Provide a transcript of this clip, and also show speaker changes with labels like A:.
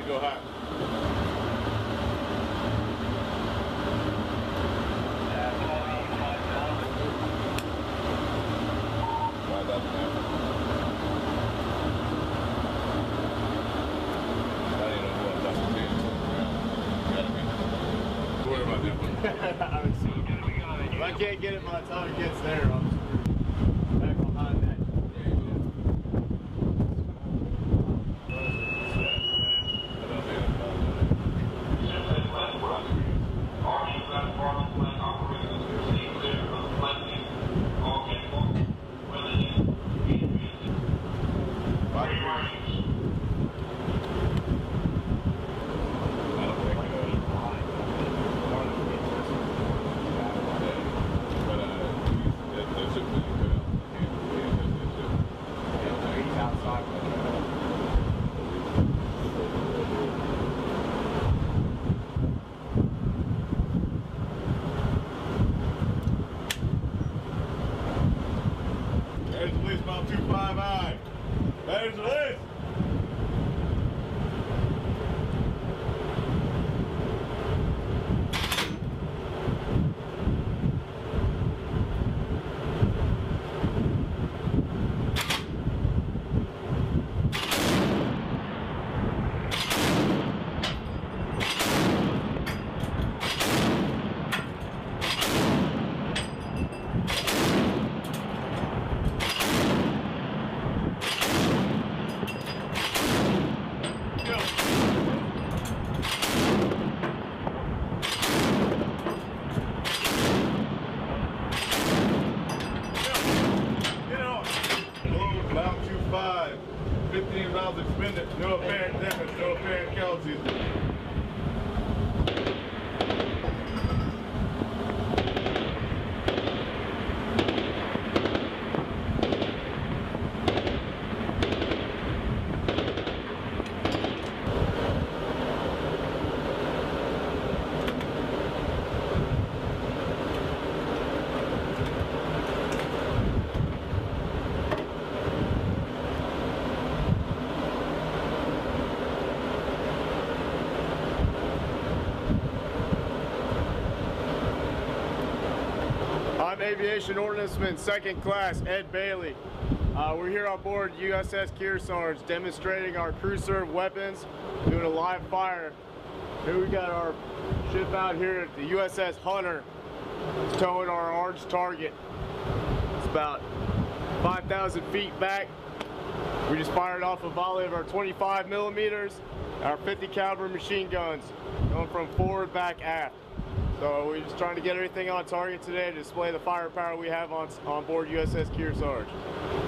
A: to go high. Worry about that one.
B: If I can't get it by the time it gets there, I'm screwed. Back behind that.
A: There's the least about 255. There's the list. Loud 25, 15 rounds expended, no apparent damage, no apparent casualties.
B: I'm Aviation Ordnanceman, 2nd Class, Ed Bailey. We're here on board USS Kearsarge demonstrating our crew-served weapons, doing a live fire. Here we got our ship out here at the USS Hunter. It's towing our orange target. It's about 5,000 feet back. We just fired off a volley of our 25 millimeters, our 50 caliber machine guns, going from forward back aft. So we're just trying to get everything on target today to display the firepower we have on board USS Kearsarge.